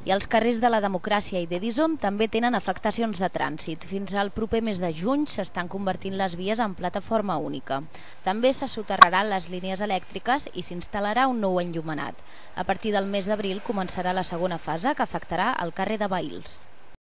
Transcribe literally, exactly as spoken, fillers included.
I els carrers de la Democràcia i d'Edison també tenen afectacions de trànsit. Fins al proper mes de juny s'estan convertint les vies en plataforma única. També se soterraran les línies elèctriques i s'instal·larà un nou enllumenat. A partir del mes d'abril començarà la segona fase, que afectarà el carrer de Vehils.